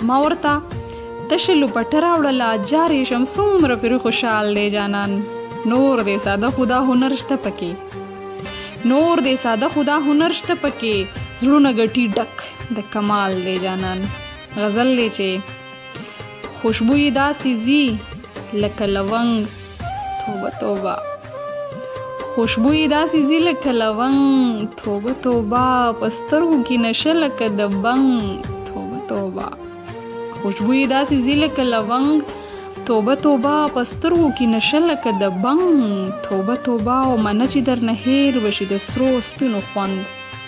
ما ورته تشلو پټه راوړله جارې شم څومره پرې خوشحال دی جانان نور دې ساده خدا هنر شته پکې زړونه ګټي ډک د کمال دی جانان غزل دی چې خوشبو یې داسې ځي لکه لونګ توبه توبه خوشبو یې داسې ځي لکه لونګ توبه توبه په سترګو کې نشه لکه د بنګ توبه توبه خوشبو یې داسې ځي لکه لونګ توبه توبه په سترګو کې نشه لکه د بنګ توبه توبه او منه چې درنه هېر بشي د سرو سپینو خوند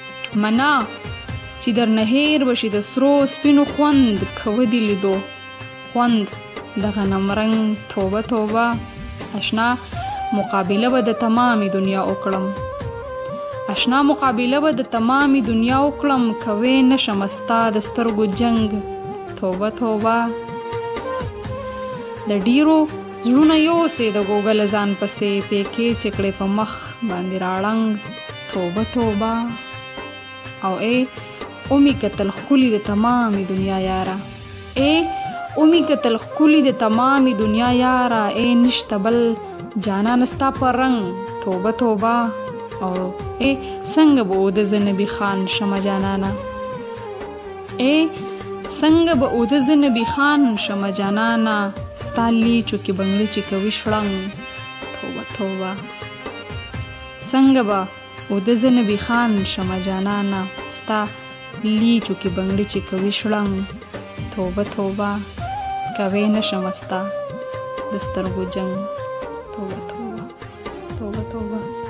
کوه دې لیدو خوند د غنم رنګ توبه توبه اشنا مقابله به د تمامي دنیا وکړم کوي نشم ستا د سترګو جنگ توبه توبه د ډیرو زړونه یوسې د ګوګل ځان پسې پیکې چکړې په مخ باندې راړنګ توبه توبه او اومی کتل ښکلي د تمامي دنیا یاره نشته بل جانان ستا پر رنګ توبه توبه او څنګه به د زنبي خان شمه جانانا ستا لیچو کې بنګړي چې کوي شړنګ توبه توبه څنګه به د زنبي خان شمه جانانا ستا لیچو کې بنګړي چې کوي شړنګ توبه توبه کوي نشم ستا د سترګو جنګ توبه توبه